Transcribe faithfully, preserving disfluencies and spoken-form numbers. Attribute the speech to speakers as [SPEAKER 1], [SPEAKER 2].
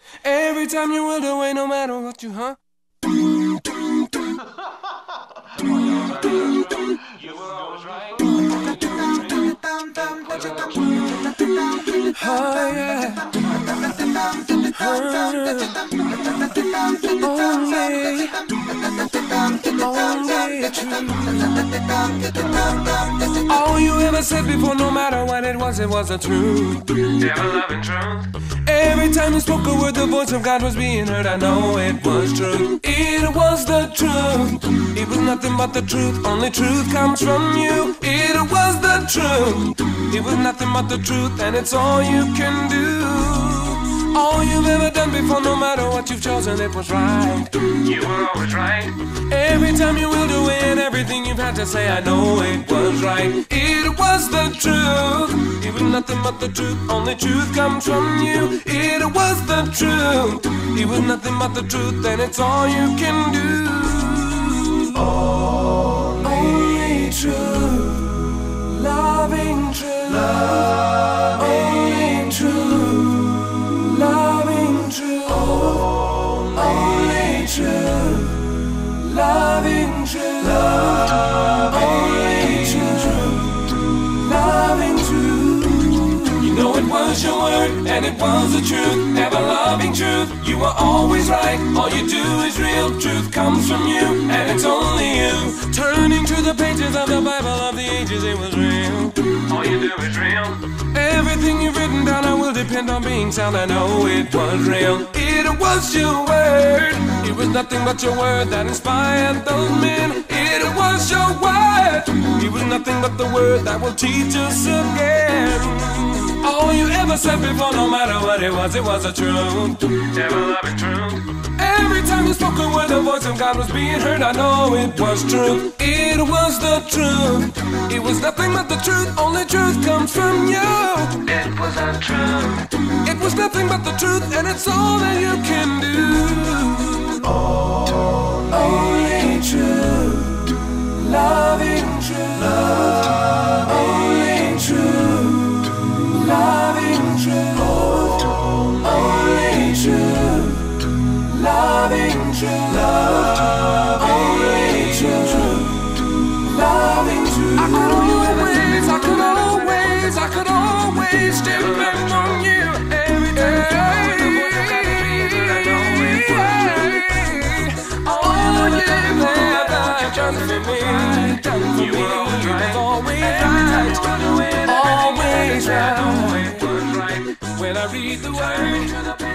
[SPEAKER 1] Every time you will away, no matter what you, huh? You were always right. Oh yeah. Only, only true. All you ever said before, no matter what it was, it was the truth. Ever loving truth. Every time you spoke a word, the voice of God was being heard. I know it was true. It was the truth. It was nothing but the truth. Only truth comes from you. It was the truth. It was nothing but the truth, and it's all you can do. All you've ever done before, no matter what you've chosen, it was right. You were always right. Every time you willed away and everything you've had to say, I know it was right. It was the truth. It was nothing but the truth. Only truth comes from you. It was the truth. It was nothing but the truth, and it's all you can do. Only truth. Loving truth. Love. Only truth. Loving truth, only truth. Loving truth, love, only truth. Loving truth. You know it was your word, and it was the truth. Ever loving truth, you were always right. All you do is real, truth comes from you, and it's only you. Turning to the pages of the Bible of the ages, it was real. All you do is real. Everything you've written down, I will depend on being sound. I know it was real. It was your word. It was nothing but your word that inspired those men. It was your word. It was nothing but the word that will teach us again. All you ever said before, no matter what it was, it was the truth. Ever loving truth. Every time you spoke a word, the voice of God was being heard. I know it was true. It was the truth. It was nothing but the truth. Only truth comes from you. It was the truth. It was nothing but the truth, and it's all that you can do. Only truth. Loving truth. Love. Only truth. Loving truth. Only truth. Loving truth. Love. Only truth. Loving truth. I could always, I could always, I could always depend on you every day. Oh yeah, never done for me, done for me. You were always right, always right, always right. When I read the word.